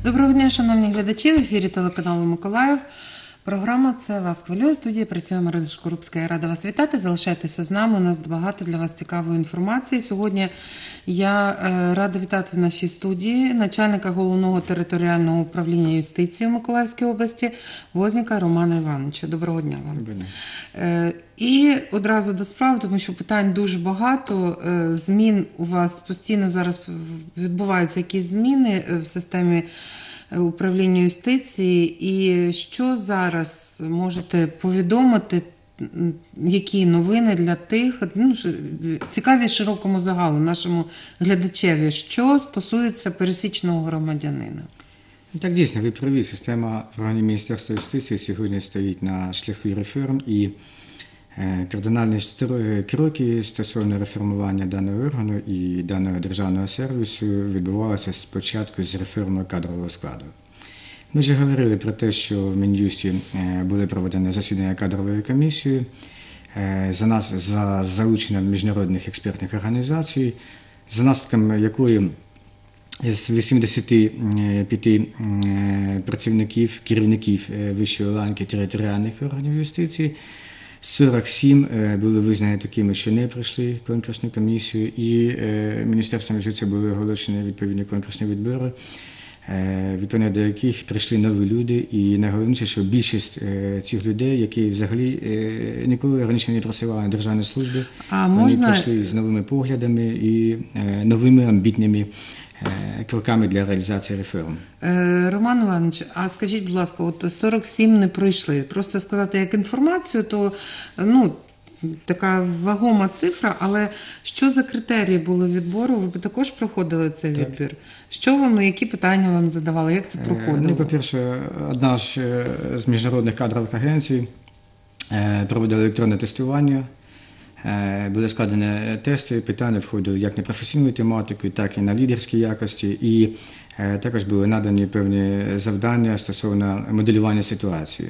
Доброго дня, шановні глядачі, в ефірі телеканалу Миколаїв. Програма «Це вас хвилює». В студії працює Марина Шкорубська. Я рада вас вітати. Залишайтеся з нами. У нас багато для вас цікавої інформації. Сьогодні я рада вітати в нашій студії начальника Головного територіального управління юстиції в Миколаївській області Возняка Романа Івановича. Доброго дня вам. Доброго дня. І одразу до справи, тому що питань дуже багато. Змін у вас постійно зараз відбуваються якісь зміни в системі управління юстиції. І що зараз можете повідомити, які новини для тих, цікаві широкому загалу, нашому глядачеві, що стосується пересічного громадянина? Так, дійсно, ви праві. Система органів Міністерства юстиції сьогодні стоїть на шляху реформ, і кардинальні кроки стосовно реформування даного органу і даного державного сервісу відбувалися спочатку з реформи кадрового складу. Ми вже говорили про те, що в Мін'юсті були проведені засідання кадрової комісії за залученням міжнародних експертних організацій, за наслідком якої з 85 працівників, керівників вищої ланки територіальних органів юстиції 47 були визнані такими, що не пройшли конкурсну комісію, і Міністерством юстиції були оголошені відповідні конкурсні відбори, відповідно до яких прийшли нові люди. І найголовніше, що більшість цих людей, які взагалі ніколи раніше не працювали на державній службі, вони прийшли з новими поглядами і новими амбітними кроками для реалізації реформ. Роман Іванович, а скажіть, будь ласка, от 47 не пройшли. Просто сказати як інформацію, то така вагома цифра, але що за критерії були відбору? Ви також проходили цей відбір? Що вам, які питання вам задавали, як це проходило? По-перше, одна з міжнародних кадрових агенцій проводила електронне тестування. Були складені тести, питання входили як на професійну тематику, так і на лідерські якості, і також були надані певні завдання стосовно моделювання ситуації.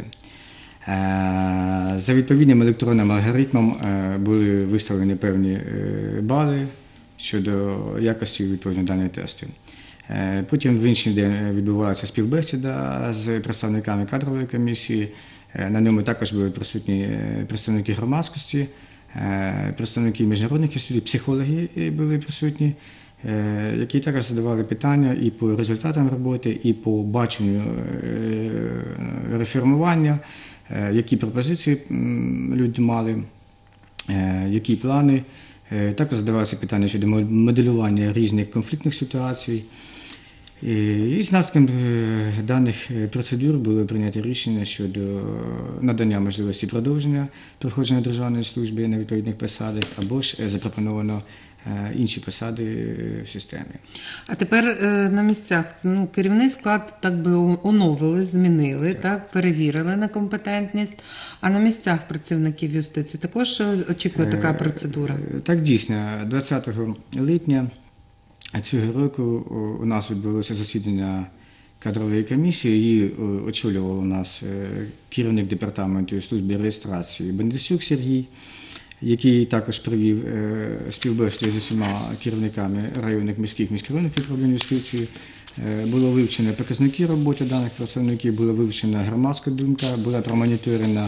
За відповідним електронним алгоритмом були виставлені певні бали щодо якості відповідно даних тестів. Потім в інший день відбувалася співбесіда з представниками кадрової комісії. На ньому також були присутні представники громадськості, представники міжнародних інститутів, психологи були присутні, які також задавали питання і по результатам роботи, і по баченню реформування, які пропозиції люди мали, які плани. Також задавалися питання щодо моделювання різних конфліктних ситуацій. І з наслідком даних процедур було прийнято рішення щодо надання можливості продовження проходження державної служби на відповідних посадах, або ж запропоновано інші посади в системі. А тепер на місцях керівний склад так би оновили, змінили, так, перевірили на компетентність, а на місцях працівників юстиції також очікує така процедура? Так, дійсно, 20 липня цього року у нас відбулося засідання кадрової комісії, її очолював у нас керівник департаменту служби реєстрації Бендесюк Сергій, який також провів співбесіду з усіма керівниками районних міських міськрайонних управлінь юстиції. Було вивчено показники роботи даних працівників, була вивчена громадська думка, була промоніторена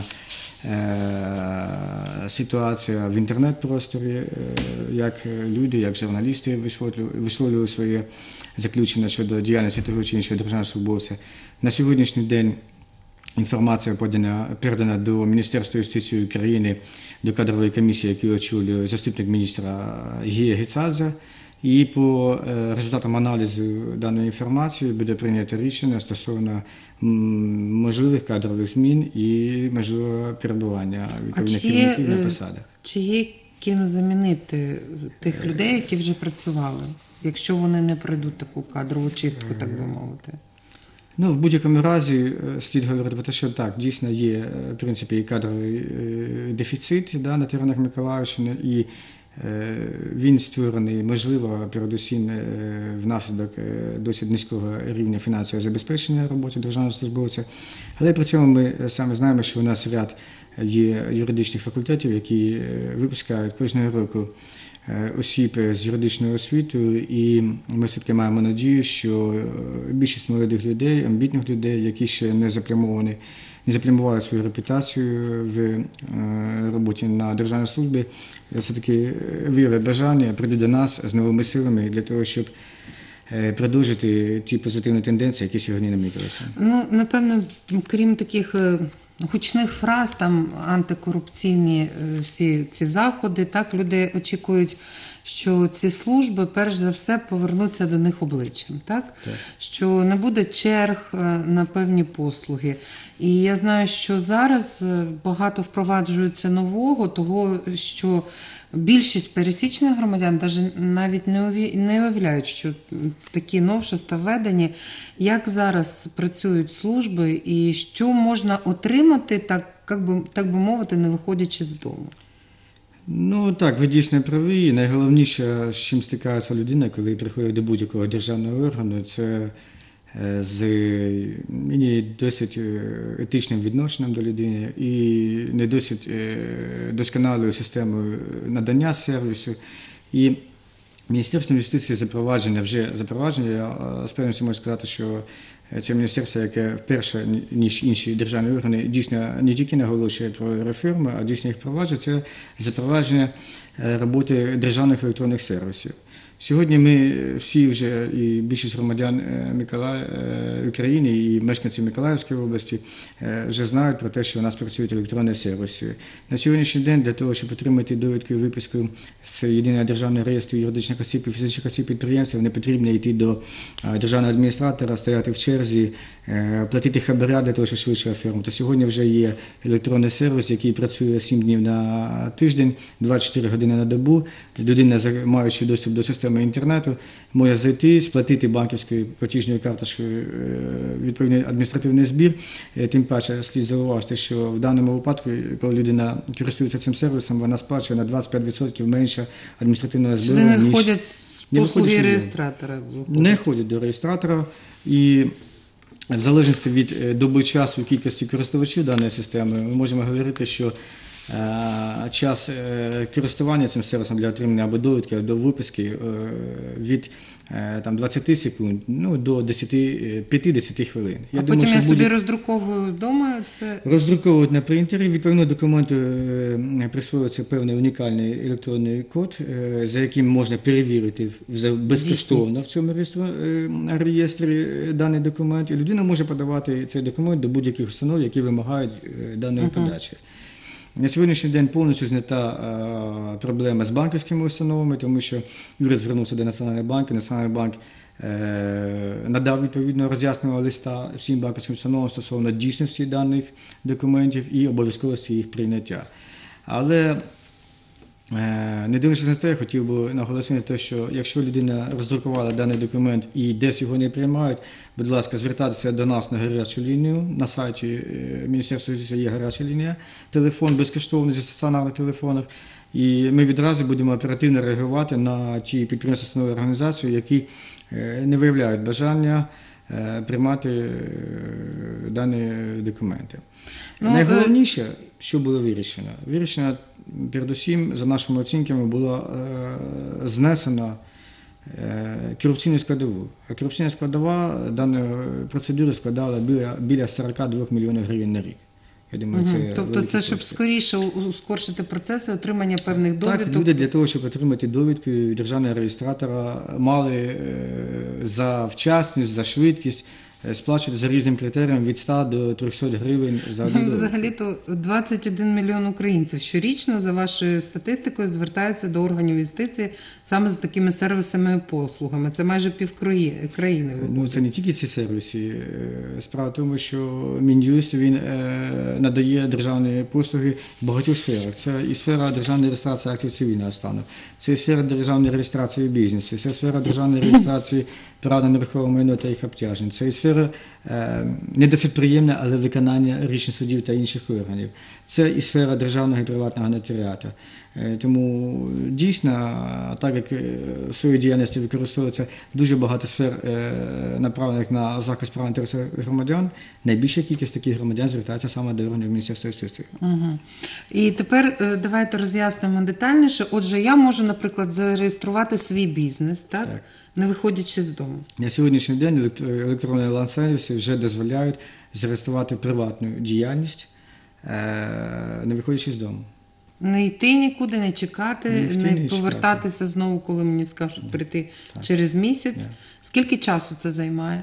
ситуація в інтернет-просторі, як люди, як журналісти висловлювали своє заключення щодо діяльності того чи іншого державного службовця. На сьогоднішній день інформація передана до Міністерства юстиції України, до кадрової комісії, яку очолює заступник міністра Гія Гецадзе. І по результатам аналізу даної інформації буде прийнято рішення стосовно можливих кадрових змін і можливого перебування відповідних керівників на посадах. Чи є ким замінити тих людей, які вже працювали, якщо вони не пройдуть таку кадрову чистку, так би мовити? В будь-якому разі слід говорити про те, що так, дійсно є, в принципі, кадровий дефіцит на теренах Миколаївщини, і він створений, можливо, передусім внаслідок досить низького рівня фінансового забезпечення роботи державного службовця. Але при цьому ми саме знаємо, що у нас ряд є юридичних факультетів, які випускають кожного року осіб з юридичною освітою, і ми все-таки маємо надію, що більшість молодих людей, амбітних людей, які ще не заплямували свою репутацію в роботі на державній службі, все-таки виявили бажання, прийдуть до нас з новими силами для того, щоб продовжити ті позитивні тенденції, які сьогодні намітилися. Ну, напевно, крім таких гучних фраз, там антикорупційні всі ці заходи, так, люди очікують, що ці служби, перш за все, повернуться до них обличчям, так? Що не буде черг на певні послуги. І я знаю, що зараз багато впроваджується нового, того, що більшість пересічних громадян навіть не уявляють, що такі новшества введені. Як зараз працюють служби і що можна отримати, так би мовити, не виходячи з дому? Ну так, ви дійсно праві. Найголовніше, з чим стикається людина, коли приходить до будь-якого державного органу, це з досить етичним відношенням до людини і не досить досконалою системою надання сервісу. І Міністерство юстиції запровадження, я з певністю можу сказати, що це міністерство, яке вперше, ніж інші державні органи, дійсно не тільки наголошує про реформи, а дійсно їх впроваджує, це запровадження роботи державних електронних сервісів. Сьогодні ми всі вже, і більшість громадян України і мешканців Миколаївської області вже знають про те, що у нас працюють електронні сервіси. На сьогоднішній день для того, щоб отримати довідку і виписку з Єдиного державного реєстру юридичних осіб і фізичних осіб підприємців, не потрібно йти до державного адміністратора, стояти в черзі, платити хабаря для того, щоб швидше оформити. Сьогодні вже є електронний сервіс, який працює 7 днів на тиждень, 24 години на добу. Людина, маючи доступ до системи інтернету, може зайти, сплатити банківською платіжною карточкою відповідний адміністративний збір. Тим паче слід зауважити, що в даному випадку, коли людина користується цим сервісом, вона сплачує на 25% менше адміністративного збору. Сюди не входять послуги реєстратора? Не ходять до реєстратора. І в залежності від доби часу і кількості користувачів даної системи, ми можемо говорити, що час користування цим сервісом для отримання або довідки, або виписки від 20 секунд до 5-10 хвилин. Потім я собі роздруковую вдома? Роздруковують на принтері, відповідно документу присвоюється певний унікальний електронний код, за яким можна перевірити безкоштовно в цьому реєстрі даний документ, і людина може подавати цей документ до будь-яких установ, які вимагають даної подачі. На сьогоднішній день повністю знята проблема з банківськими установами, тому що уряд звернувся до Національного банку, Національний банк надав відповідно роз'ясненого листа всім банківським установам стосовно дійсності даних документів і обов'язковості їх прийняття. Але не дивлячись на те, я хотів би наголосити на те, що якщо людина роздрукувала даний документ і десь його не приймають, будь ласка, звертатися до нас на гарячу лінію. На сайті Міністерства юстиції є гаряча лінія, телефон безкоштовний зі стаціонарних телефонів. І ми відразу будемо оперативно реагувати на ті підприємства, установи, організації, які не виявляють бажання приймати дані документи. Найголовніше, що було вирішено? Вирішено, передусім, за нашими оцінками, було знесено корупційну складову. А корупційна складова даної процедури складала біля 42 мільйонів гривень на рік. Я думаю, тобто це, щоб скоріше ускоршити процеси отримання певних довідок? Так, люди для того, щоб отримати довідку державного реєстратора, мали за вчасність, за швидкість сплачувати за різним критеріям від 100 до 300 гривень за одну довідку. Взагалі-то 21 мільйон українців щорічно, за вашою статистикою, звертаються до органів юстиції саме з такими сервісами і послугами. Це майже півкраїни. Це не тільки ці сервіси. Справа в тому, що Мін'юст, він надає державні послуги в багатьох сферах. Це і сфера державної реєстрації актів цивільного стану, це і сфера державної реєстрації бізнесу, це сфера державної реєстрації прав на нерухоме майно та їх обтяжень, це і сфера сфера не досить приємна, але виконання рішень судів та інших органів. Це і сфера державного і приватного нотаріату. Тому дійсно, так як в своїй діяльності використовується дуже багато сфер, направлених на захист прав інтересів громадян, найбільша кількість таких громадян звертається саме до органів Міністерства юстиції. Угу. І тепер давайте роз'яснимо детальніше. Отже, я можу, наприклад, зареєструвати свій бізнес, так? Не виходячи з дому. На сьогоднішній день електронні онлайн-сервіси вже дозволяють зареєструвати приватну діяльність, не виходячи з дому. Не йти нікуди, не чекати, не повертатися знову, коли мені скажуть прийти через місяць. Скільки часу це займає?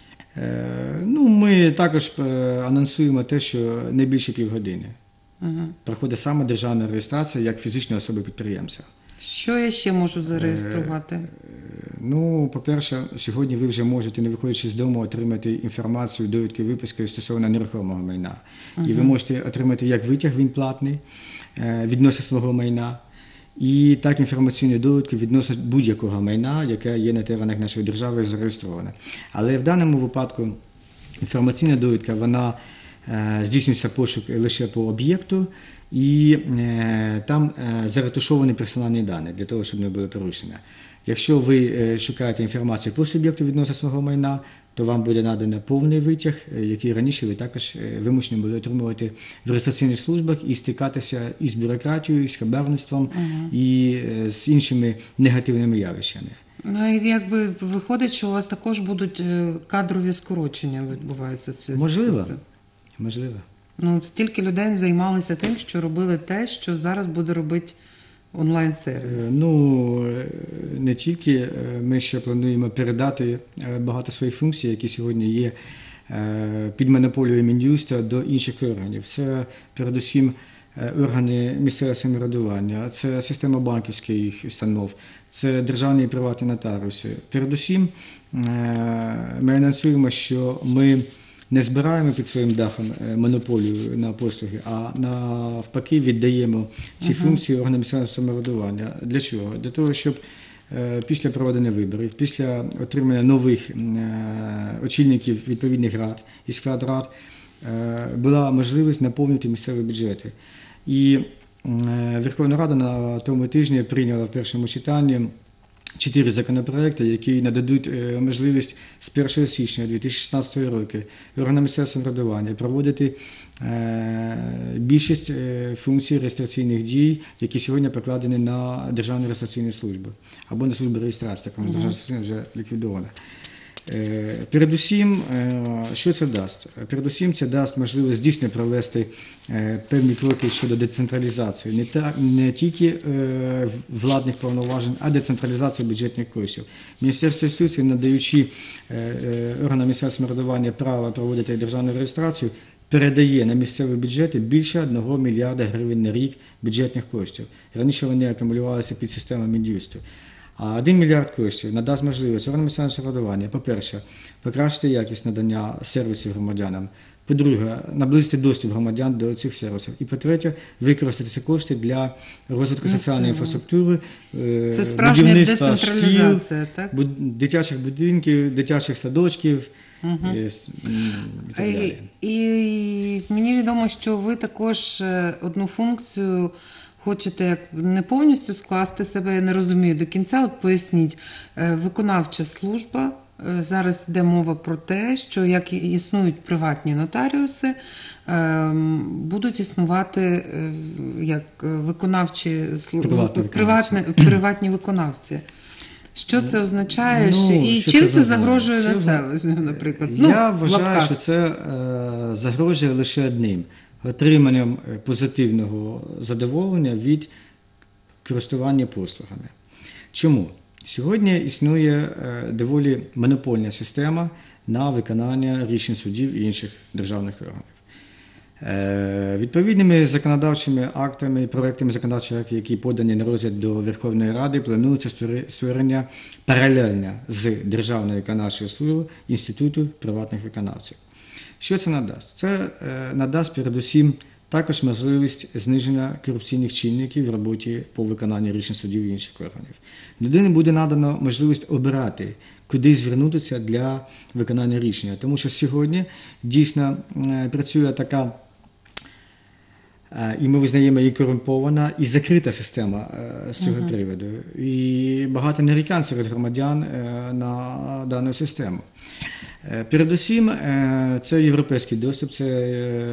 Ми також анонсуємо те, що не більше півгодини. Проходить саме державна реєстрація як фізичної особи-підприємця. Що я ще можу зареєструвати? По-перше, сьогодні ви вже можете, не виходячи з дому, отримати інформацію, довідки виписки стосовно нерухомого майна. І ви можете отримати як витяг, він платний, відносно свого майна, і так інформаційну довідку відносно будь-якого майна, яке є на теренах нашої держави зареєстроване. Але в даному випадку інформаційна довідка, вона здійснюється пошук лише по об'єкту, і там заретушовані персональні дані, для того, щоб не було порушення. Якщо ви шукаєте інформацію по суб'єкту відносно свого майна, то вам буде надано повний витяг, який раніше ви також вимушені були отримувати в реєстраційних службах і стикатися із бюрократією, із хабарництвом і з іншими негативними явищами. І якби виходить, що у вас також будуть кадрові скорочення відбуваються. Можливо. Стільки людей займалися тим, що робили те, що зараз буде робити онлайн-сервіс. Не тільки. Ми ще плануємо передати багато своїх функцій, які сьогодні є під монополією Мін'юста, до інших органів. Це передусім органи місцевого самоврядування, це система банківських установ, це державні і приватні нотаріуси. Передусім ми анонсуємо, що ми не збираємо під своїм дахом монополію на послуги, а навпаки віддаємо ці функції органам місцевого самоврядування. Для чого? Для того, щоб після проведення виборів, після отримання нових очільників відповідних рад і склад рад була можливість наповнити місцеві бюджети. І Верховна Рада на тому тижні прийняла в першому читанні 4 законопроекти, які нададуть можливість з 1 січня 2016 року органам місцевого самоврядування проводити більшість функцій реєстраційних дій, які сьогодні покладені на Державну реєстраційну службу або на службу реєстрації, так державна реєстраційна вже ліквідована. Передусім, що це дасть? Передусім, це дасть можливість дійсно провести певні кроки щодо децентралізації, не тільки владних повноважень, а децентралізації бюджетних коштів. Міністерство юстиції, надаючи органам місцевого самоврядування право проводити державну реєстрацію, передає на місцеві бюджети більше 1 мільярда гривень на рік бюджетних коштів. Раніше вони акумулювалися під системою Мін'юсту. А 1 мільярд коштів надасть можливість органам місцевого самоврядування, по-перше, покращити якість надання сервісів громадянам, по-друге, наблизити доступ громадян до цих сервісів, і по-третє, використати ці кошти для розвитку соціальної інфраструктури, це справжня будівництва децентралізація, шкіл, так? дитячих будинків, дитячих садочків і так далі. І мені відомо, що ви також одну функцію хочете як не повністю скласти себе, я не розумію до кінця, от поясніть, виконавча служба, зараз йде мова про те, що як існують приватні нотаріуси, будуть існувати як виконавчі приватні виконавці. Що це означає і чим це загрожує населенню, наприклад? Я вважаю, що це загрожує лише одним – отриманням позитивного задоволення від користування послугами. Чому? Сьогодні існує доволі монопольна система на виконання рішень судів і інших державних органів. Відповідними законодавчими актами, проектами законодавчих актів, які подані на розгляд до Верховної Ради, планується створення паралельно з Державною виконавчою службою інституту приватних виконавців. Що це надасть? Це надасть передусім також можливість зниження корупційних чинників в роботі по виконанню рішень судів і інших органів. Людині буде надано можливість обирати, куди звернутися для виконання рішення. Тому що сьогодні дійсно працює така, і ми визнаємо її корумпована, і закрита система з цього приводу. І багато нарікань серед громадян на дану систему. Передусім, це європейський доступ, це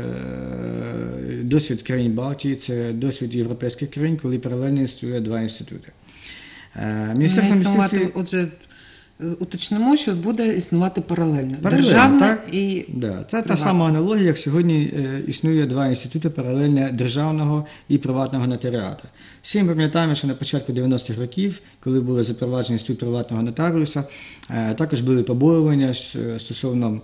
досвід країн Балтії, це досвід європейських країн, коли паралельно існує два інститути. Міністерство юстиції... Отже, уточнимо, що буде існувати паралельно. Паралельно, Державне так? і Да. Це та сама аналогія, як сьогодні існує два інститути паралельно державного і приватного нотаріату. Всі ми пам'ятаємо, що на початку 90-х років, коли було запроваджено інститут приватного нотаріуса, також були побоювання стосовно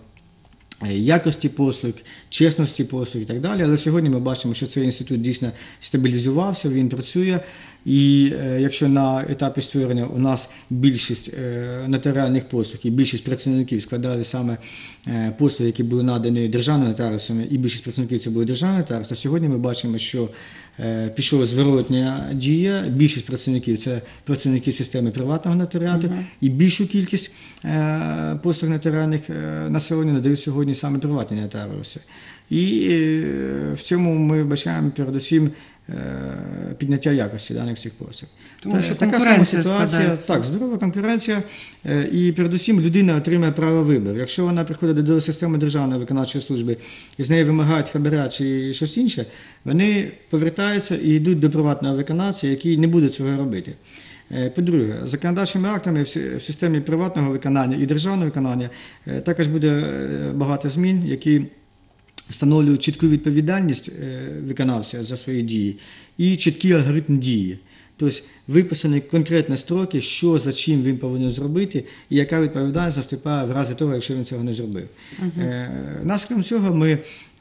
якості послуг, чесності послуг і так далі. Але сьогодні ми бачимо, що цей інститут дійсно стабілізувався, він працює. І якщо на етапі створення у нас більшість нотаріальних послуг і більшість працівників складали саме послуги, які були надані державними нотаріусами, і більшість працівників це були державні нотаріуси, то сьогодні ми бачимо, що пішла зворотня дія, більшість працівників це працівники системи приватного нотаріату, і більшу кількість послуг нотаріальних на сьогодні надають сьогодні саме приватні нотаріуси. І в цьому ми бачаємо передусім підняття якості даних цих послуг. Тому що така сама ситуація, так, здорова конкуренція, і передусім людина отримує право вибору. Якщо вона приходить до системи державної виконавчої служби і з неї вимагають хабаря чи щось інше, вони повертаються і йдуть до приватного виконавця, який не буде цього робити. По-друге, законодавчими актами в системі приватного виконання і державного виконання також буде багато змін, які встановлюють чітку відповідальність виконавця за свої дії і чіткий алгоритм дії. Тобто виписані конкретні строки, що за чим він повинен зробити і яка відповідальність наступає в разі того, якщо він цього не зробив. Наслідком цього ми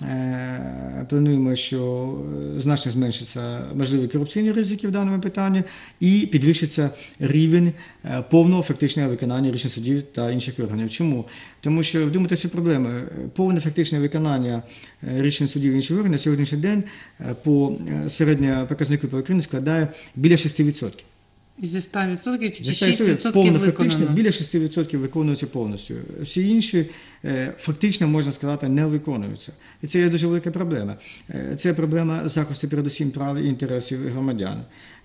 плануємо, що значно зменшиться можливі корупційні ризики в даному питанні і підвищиться рівень повного фактичного виконання рішень судів та інших органів. Чому? Тому що, вдумайтеся в проблему, повне фактичне виконання рішень судів і інших органів на сьогоднішній день по середньому показнику по Україні складає біля 6%. І зі 100% тільки Зі 6% повно фактично, виконано. біля 6% виконуються повністю. Всі інші фактично, можна сказати, не виконуються. І це є дуже велика проблема. Це проблема захисту передусім прав і інтересів громадян.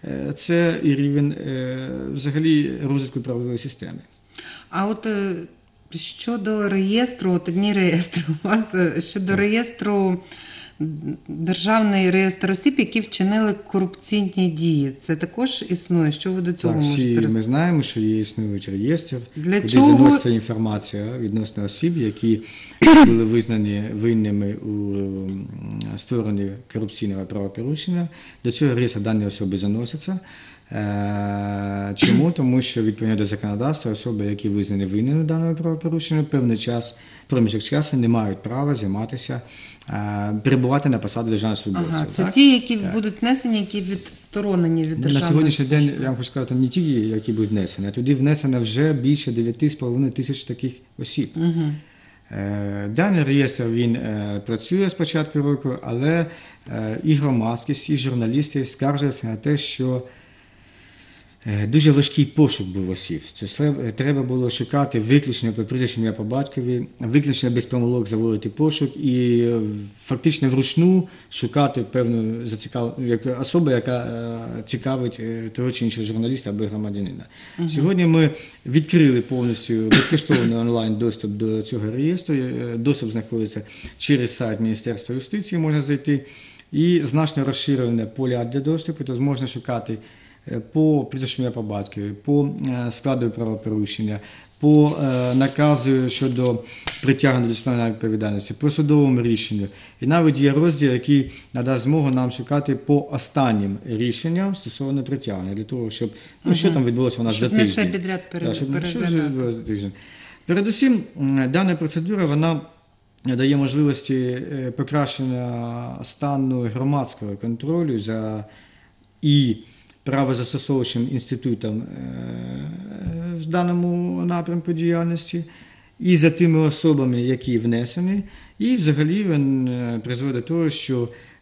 Це і рівень взагалі розвитку правової системи. А от щодо реєстру, от одні реєстри у вас, щодо реєстру, державний реєстр осіб, які вчинили корупційні дії. Це також існує? Що ви до цього так, можете всі розповісти? ми знаємо, що є існуючий реєстр, куди чого? заноситься інформація відносно осіб, які були визнані винними у створенні корупційного правопорушення. До цього реєстру дані особи заносяться. Чому? Тому що відповідно до законодавства особи, які визнані винними в даному правопорушенні, певний час, проміжок часу не мають права займатися, перебувати на посаді державних службовців. Ага, це так? ті, які будуть внесені, які відсторонені від державної На сьогоднішній служби. день, я вам хочу сказати, не ті, які будуть внесені, а туди внесено вже більше 9,5 тисяч таких осіб. Даний реєстр, він працює з початку року, але і громадськість, і журналісти скаржаться на те, що дуже важкий пошук був осіб. Тобто треба було шукати виключно по прізвищу, ім'я, по батькові, виключно без помилок заводити пошук і фактично вручну шукати певну особу, яка цікавить того чи іншого журналіста або громадянина. Сьогодні ми відкрили повністю безкоштовний онлайн доступ до цього реєстру. Доступ знаходиться через сайт Міністерства юстиції, можна зайти. І значно розширене поля для доступу, тобто можна шукати по прізвищу, ім'я, по батькові, по складу правопорушення, по наказу щодо притягнення до дисциплінарної відповідальності, по судовому рішенню. І навіть є розділ, який надасть змогу нам шукати по останнім рішенням стосовно притягнення, для того, щоб, що там відбулося у нас за тиждень. Щоб не все підряд переглянути. Передусім, дана процедура, вона дає можливості покращення стану громадського контролю за і правозастосовуючим інститутом в даному напрямку діяльності, і за тими особами, які внесені, і взагалі він призводить до того, що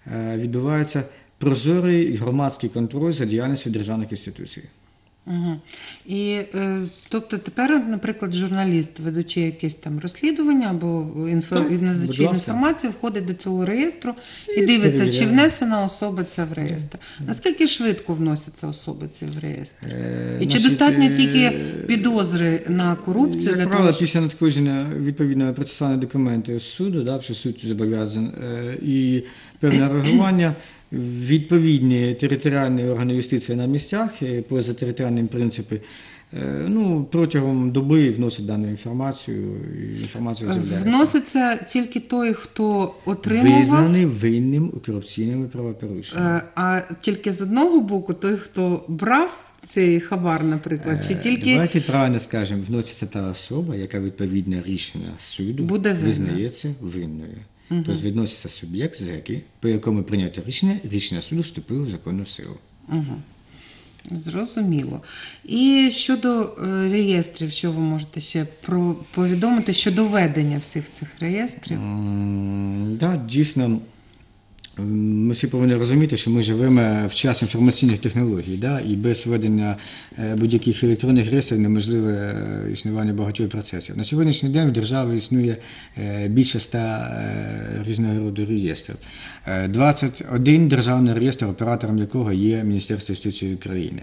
відбувається прозорий громадський контроль за діяльністю державних інституцій. Угу. І, тобто тепер, наприклад, журналіст, ведучи якесь там розслідування або надаючи інформацію, входить до цього реєстру і дивиться, чи внесена особа ця в реєстр. Наскільки швидко вносяться особи ці в реєстр? І чи достатньо тільки підозри на корупцію? Для того, після надходження відповідного процесуального документу з суду, що суд зобов'язаний, і певне реагування, відповідні територіальні органи юстиції на місцях поза територіальним принципом протягом доби вносять дану інформацію, і інформацію з'являється. Вноситься тільки той, хто отримував? Визнаний винним у корупційному правопорушенні. А тільки з одного боку той, хто брав цей хабар, наприклад, чи тільки... Давайте правильно скажемо, вноситься та особа, яка відповідне рішення суду визнається винною. Тобто відноситься суб'єкт, по якому прийнято рішення суду вступило в законну силу. Зрозуміло. І щодо реєстрів, що ви можете ще повідомити щодо ведення всіх цих реєстрів? Так, дійсно, ми всі повинні розуміти, що ми живемо в час інформаційних технологій, і без ведення будь-яких електронних реєстрів неможливе існування багатьох процесів. На сьогоднішній день в державі існує більше 100 різного роду реєстрів. 21 державний реєстр, оператором якого є Міністерство юстиції України.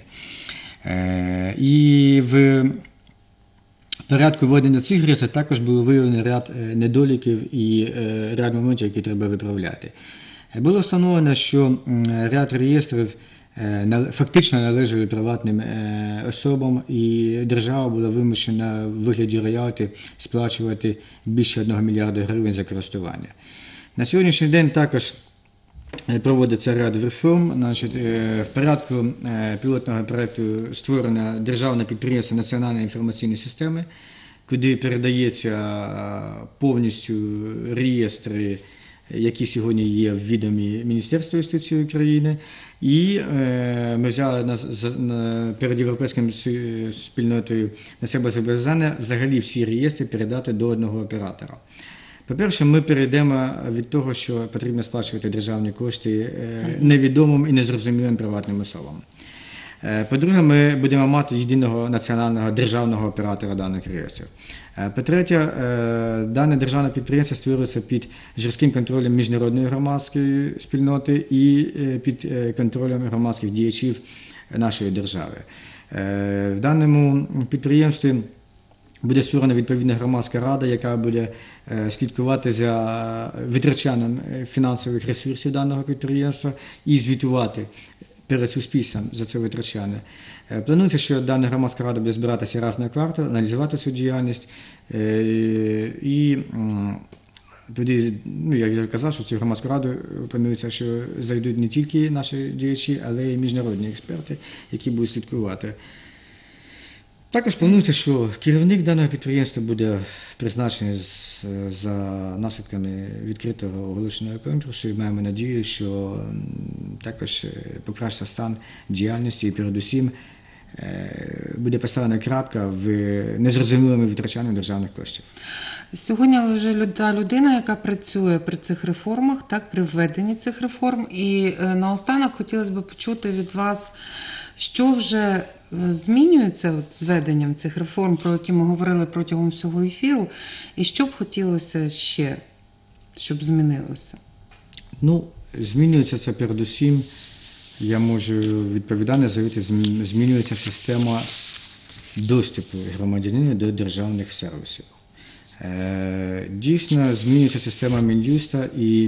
І в порядку ведення цих реєстрів також було виявлено ряд недоліків і ряд моментів, які треба виправляти. Було встановлено, що ряд реєстрів фактично належали приватним особам, і держава була вимушена в вигляді роялті сплачувати більше 1 мільярда гривень за користування. На сьогоднішній день також проводиться ряд реформ. В порядку пілотного проєкту створено державне підприємство Національної інформаційної системи, куди передається повністю реєстри, які сьогодні є в відомі Міністерства юстиції України. І ми взяли перед європейською спільнотою на себе зобов'язання взагалі всі реєстри передати до одного оператора. По-перше, ми перейдемо від того, що потрібно сплачувати державні кошти невідомим і незрозумілим приватним особам. По-друге, ми будемо мати єдиного національного державного оператора даних реєстрів. По-третє, дане державне підприємство створюється під жорстким контролем міжнародної громадської спільноти і під контролем громадських діячів нашої держави. В даному підприємстві буде створена відповідна громадська рада, яка буде слідкувати за витрачанням фінансових ресурсів даного підприємства і звітувати перед суспільством за це витрачання. Планується, що дана громадська рада буде збиратися раз на квартал, аналізувати цю діяльність. І тоді, як я вже казав, що в цю громадську раду планується, що зайдуть не тільки наші діячі, але й міжнародні експерти, які будуть слідкувати. Також планується, що керівник даного підприємства буде призначений за наслідками відкритого оголошеного конкурсу, і маємо надію, що також покращиться стан діяльності і передусім буде поставлена крапка в незрозумілому витрачанні державних коштів. Сьогодні ви вже та людина, яка працює при цих реформах, при введенні цих реформ. І наостанок хотілося б почути від вас, що вже змінюється з введенням цих реформ, про які ми говорили протягом всього ефіру, і що б хотілося ще, щоб змінилося? Змінюється це передусім, я можу відповідально заявити, змінюється система доступу громадянина до державних сервісів. Дійсно, змінюється система Мін'юста, і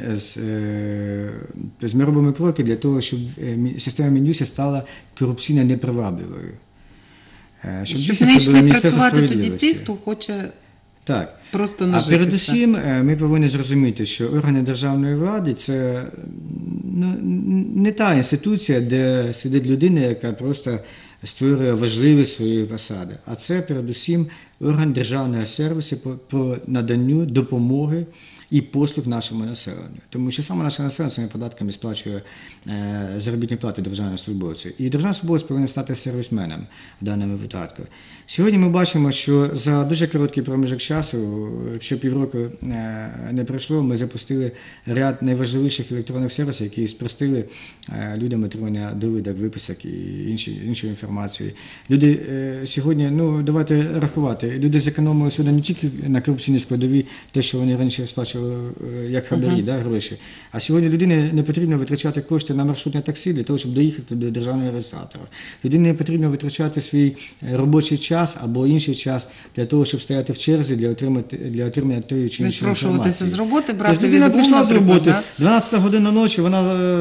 ми робимо кроки для того, щоб система Мін'юста стала корупційно непривабливою. Щоб не йшли працювати тоді ті, хто хоче просто нажитися. А передусім ми повинні зрозуміти, що органи державної влади – це не та інституція, де сидить людина, яка просто створює важливі свої посади, а це передусім орган державного сервісу по наданню допомоги і послуг нашому населенню. Тому що саме наше населення своїми податками сплачує заробітні плати державних службовців. І державний службовець повинен стати сервісменом в даному випадку. Сьогодні ми бачимо, що за дуже короткий проміжок часу, що півроку не пройшло, ми запустили ряд найважливіших електронних сервісів, які спростили людям отримання довідок, виписок і іншої інформації. Люди сьогодні, давайте рахувати, люди зекономили сьогодні не тільки на корупційній складовій, те, що вони раніше сплачували як хабарі, гроші, а сьогодні людині не потрібно витрачати кошти на маршрутне таксі для того, щоб доїхати до державного реєстратора. Людині не потрібно витрачати свій робочий час або інший час для того, щоб стояти в черзі для отримання тої чи іншої інформації. Відпрошуватися з роботи, брати Тобто людина прийшла з роботи, да? 12 година ночі, вона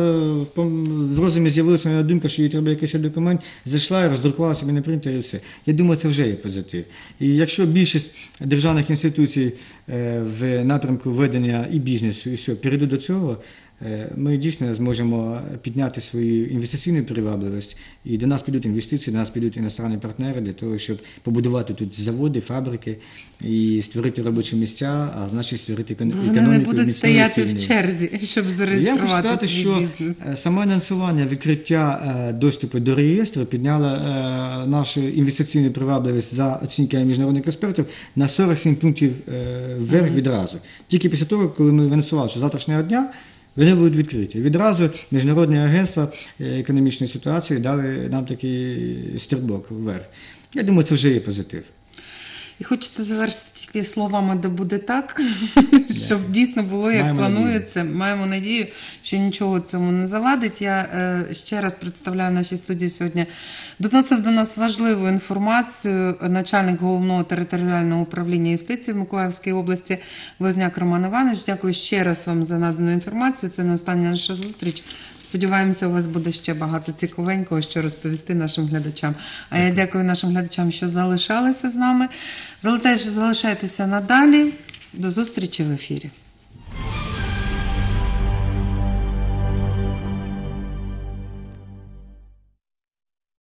в розумі з'явилася на думка, що їй треба якийсь документ, зайшла і роздрукувала собі на принтері і все. Я думаю, це вже є позитив. І якщо більшість державних інституцій в напрямку ведення і бізнесу, і все, перейдуть до цього, ми дійсно зможемо підняти свою інвестиційну привабливість, і до нас підуть інвестиції, до нас підуть іностранні партнери для того, щоб побудувати тут заводи, фабрики і створити робочі місця, а значить створити економіку. Вони не будуть стояти в черзі, щоб зареєструвати Я хочу сказати, свій що бізнес. саме анонсування відкриття доступу до реєстру підняло нашу інвестиційну привабливість за оцінками міжнародних експертів на 47 пунктів вверх відразу. Тільки після того, коли ми анонсували, що завтрашнього дня вони будуть відкриті. Відразу Міжнародне агентство економічної ситуації дали нам такий стрибок вверх. Я думаю, це вже є позитив. І хочеться завершити тільки словами, де буде так, щоб дійсно було, як Маємо планується. Надію. Маємо надію, що нічого цьому не завадить. Я ще раз представляю в нашій студії сьогодні. Доносив до нас важливу інформацію начальник Головного територіального управління юстиції в Миколаївській області Возняк Роман Іванович. Дякую ще раз вам за надану інформацію. Це не остання наша зустріч. Сподіваємося, у вас буде ще багато цікавенького, що розповісти нашим глядачам. А я дякую нашим глядачам, що залишалися з нами. Залишайтеся надалі. До зустрічі в ефірі.